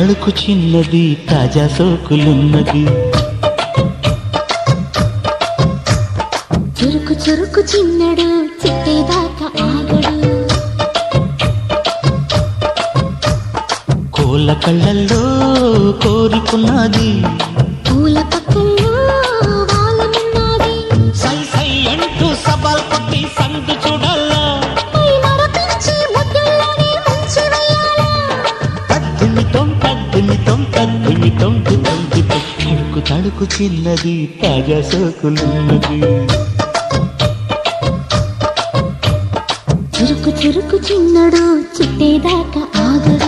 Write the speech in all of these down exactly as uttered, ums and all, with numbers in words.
తడుకు చిన్నది తాజా సోకులున్నది చురుకు చురుకు చిన్నడు చిట్టేదాకా ఆగడు కోళ్ళ కళ్ళల్లో కోరుకున్నది పూల పక్కల్లో వాలమున్నది సై సై అంటూ సవాల్ కొట్టి సందు చూడాలా పై మరపించి ముద్దుల్లోనే ముంచి వేయాలా తద్దుమితం తద్దుమితం తద్దుమితం తద్దుమితం తడుకు తడుకు చిన్నది తాజా సోకులున్నది చురుకు చురుకు చిన్నడు చిట్టేదాకా ఆగడు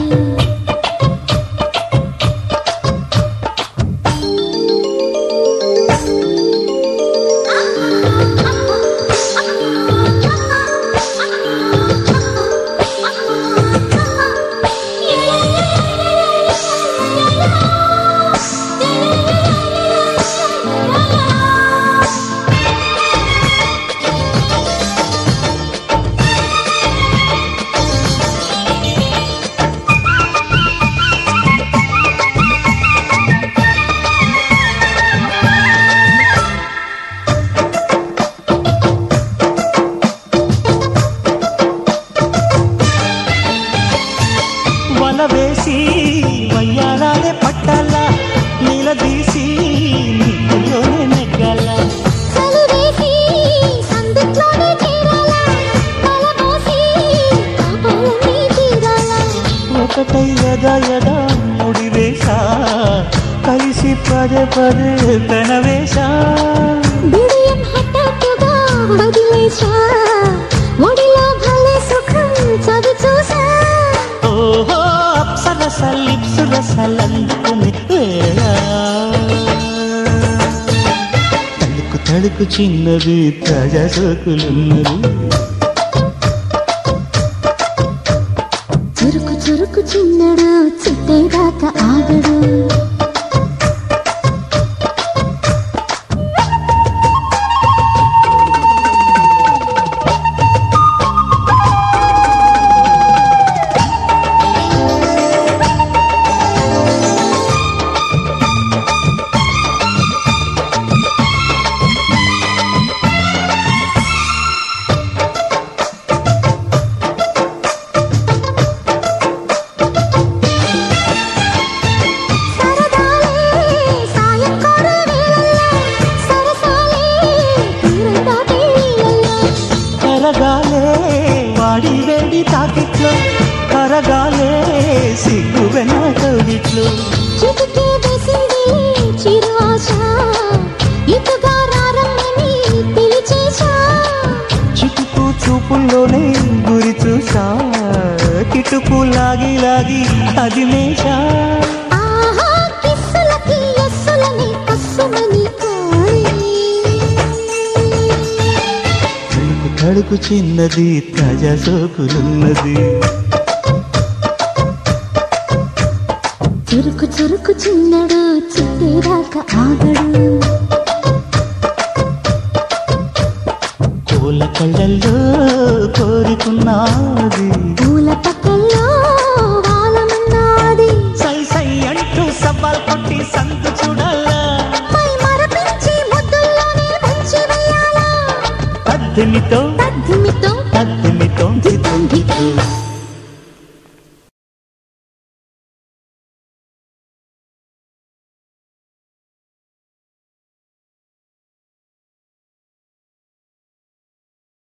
వేసి వయ్యారాలే పట్టాల నీలదీసి నీలోనే నెగ్గాల చలివేసి సందిట్లోనే చేరాలా తలమోసి పాపాలన్నీ తీరాలా ఒకటై యదా యదా ముడివేశా కలిసి పదే పదే పెనవేశా బిడియం హఠాత్తుగా వదిలేశా ఒడిలో భలే సుఖం చవి చూసా ఓహో అప్సరస లిప్సు రసలందుకుని వేళ తడుకు తడుకు చిన్నది తాజా సోకులున్నది చురుకు చురుకు చిన్నడు చిట్టేదాకా ఆగడు కరగాలే వాడి వేడి తాకిట్లో కరగాలే సిగ్గు వెన్న కవిట్లో చిటికే వేసింది చిరు ఆశ ఇటుగా రారమ్మని పిలిచేశా చిటుకు చూపుల్లోనే గురి చూసా కిటుకు లాగి లాగి అది మేషా ఆహా కిస్సులకి ఎస్సులని కస్సుమని కోరి తడుకు తడుకు చిన్నది తాజా సోకులున్నది చురుకు చురుకు చిన్నడు చిట్టేదాకా ఆగడు కోళ్ళ కళ్ళల్లో కోరుకున్నది పూల పక్కల్లో వాలమున్నది సై సై అంటూ సవాల్ కొట్టి సందు చూడాలా పై మరపించి ముద్దుల్లోనే ముంచి వేయాలా పద్దెనితో